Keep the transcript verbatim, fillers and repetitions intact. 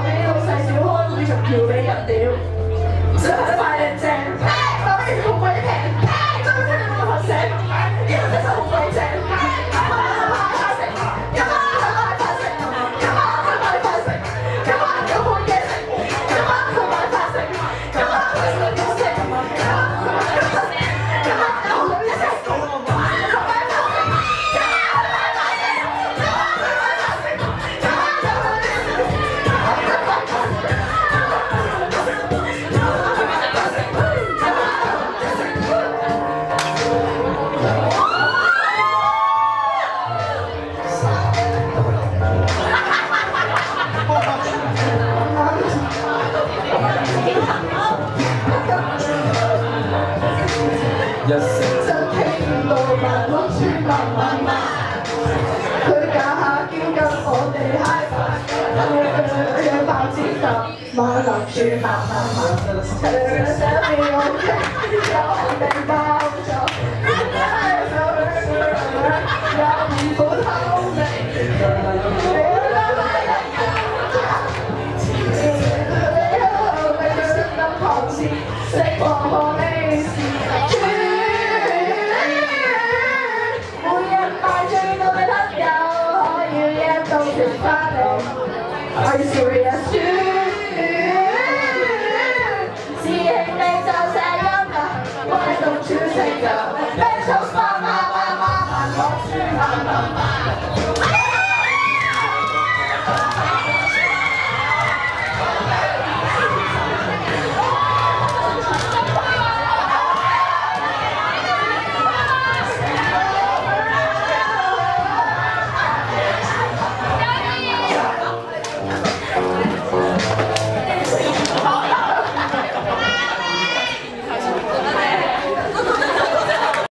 俾老細小開會，仲叫你人屌，想快靚正，當然好鬼平，真係聽到我發醒，呢個真係好鬼正。 一聲就聽到萬屋村慢慢慢，佢假下叫緊我哋嗨翻，佢嘅爆子彈萬林村慢慢慢，佢嘅想你我聽有地爆咗，有唔苦透明。 Are you serious?